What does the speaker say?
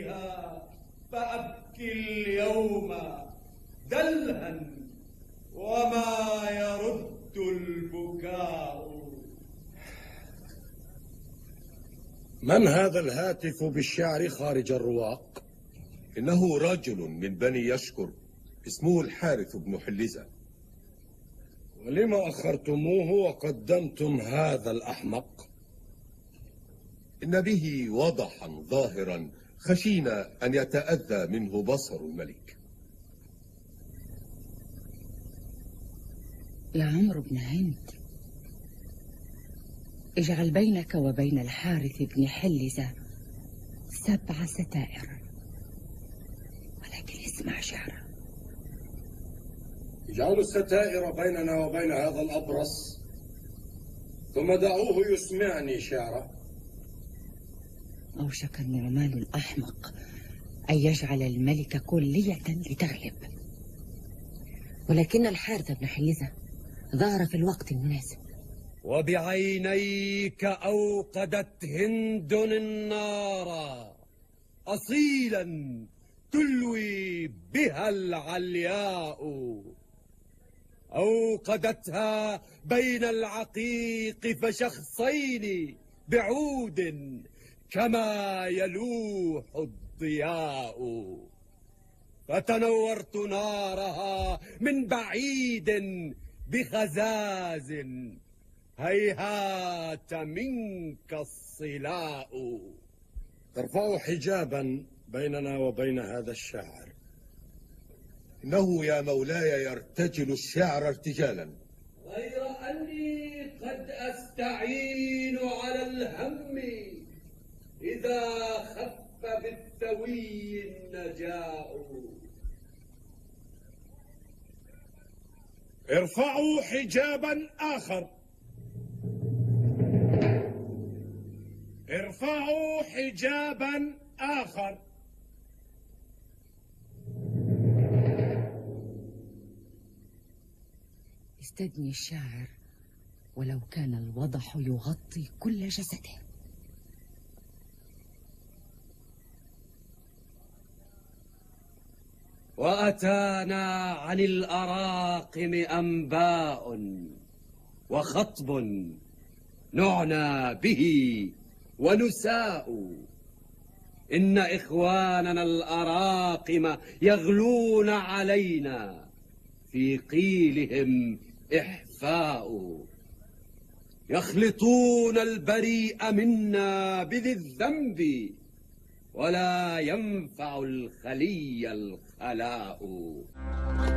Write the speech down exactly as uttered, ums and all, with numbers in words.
عليها فأبكي اليوم دلها وما يرد البكاء. من هذا الهاتف بالشعر خارج الرواق؟ إنه رجل من بني يشكر اسمه الحارث بن حلزة. ولما أخرتموه وقدمتم هذا الأحمق؟ إن به وضحا ظاهرا خشينا أن يتأذى منه بصر الملك. يا عمرو بن هند، اجعل بينك وبين الحارث بن حلزة سبع ستائر، ولكن اسمع شعره. اجعلوا الستائر بيننا وبين هذا الأبرص، ثم دعوه يسمعني شعره. أوشك النعمان الأحمق أن يجعل الملك كلية لتغلب، ولكن الحارث بن حلزة ظهر في الوقت المناسب. وبعينيك أوقدت هند النار أصيلا تلوي بها العلياء، أوقدتها بين العقيق فشخصين بعود كما يلوح الضياء، فتنورت نارها من بعيد بخزاز هيهات منك الصلاء. ارفعوا حجابا بيننا وبين هذا الشاعر. إنه يا مولاي يرتجل الشعر ارتجالا، غير أني قد أستعين على الهم إذا خف بالثوي النجاء. ارفعوا حجابا آخر، ارفعوا حجابا آخر. استدني الشاعر ولو كان الوضح يغطي كل جسده. وأتانا عن الأراقم أنباء وخطب نعنى به ونساء، إن إخواننا الأراقم يغلون علينا في قيلهم إحفاء، يخلطون البريء منا بذي الذنب ولا ينفع الخلي الخلاء.